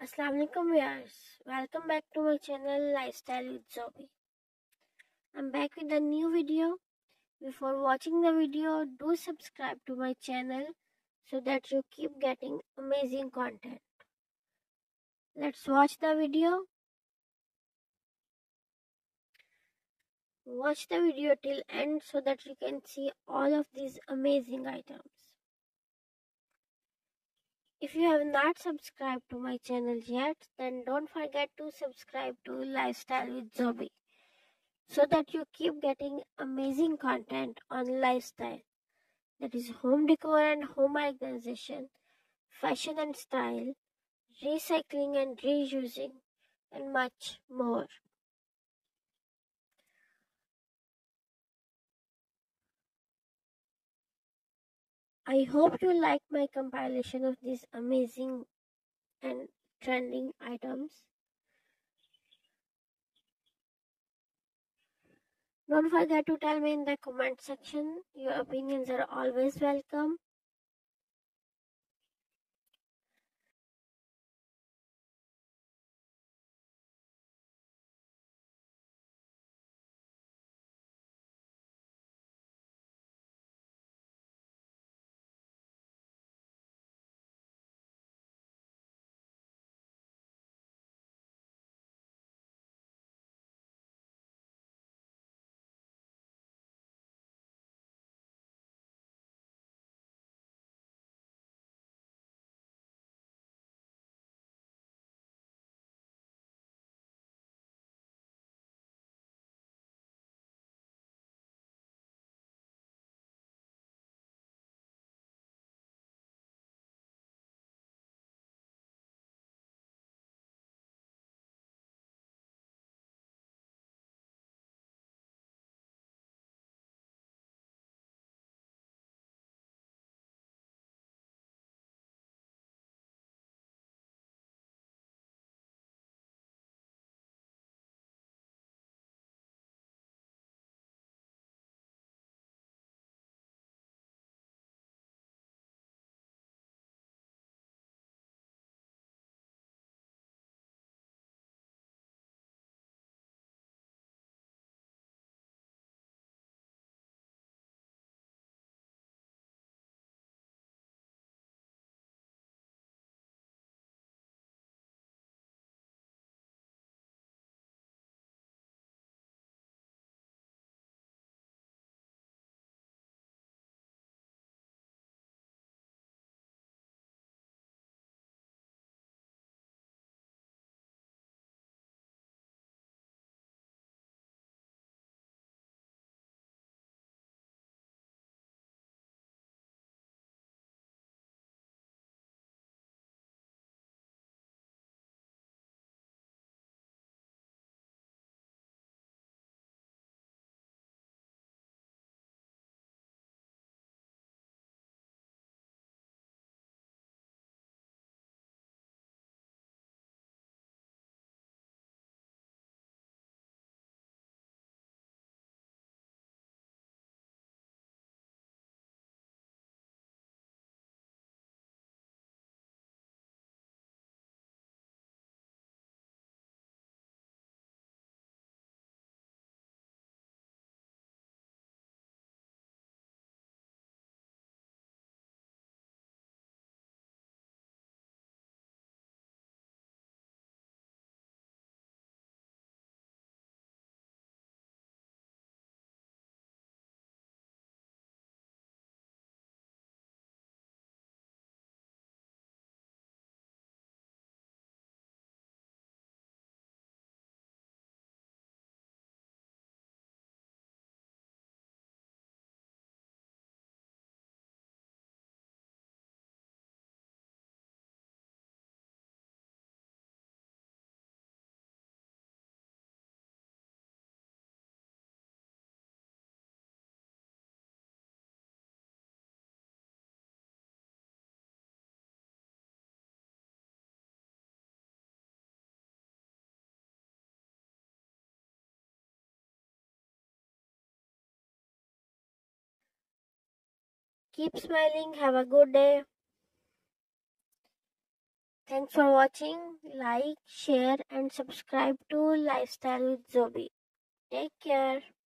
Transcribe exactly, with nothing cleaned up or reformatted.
Assalamualaikum viewers, welcome back to my channel Lifestyle with Zobi. I'm back with a new video. Before watching the video, do subscribe to my channel so that you keep getting amazing content. Let's watch the video. Watch the video till end so that you can see all of these amazing items. If you have not subscribed to my channel yet, then don't forget to subscribe to Lifestyle with Zobi, so that you keep getting amazing content on lifestyle, that is home decor and home organization, fashion and style, recycling and reusing, and much more. I hope you like my compilation of these amazing and trending items. Don't forget to tell me in the comment section. Your opinions are always welcome. Keep smiling. Have a good day. Thanks for watching. Like, share and subscribe to Lifestyle with Zobi. Take care.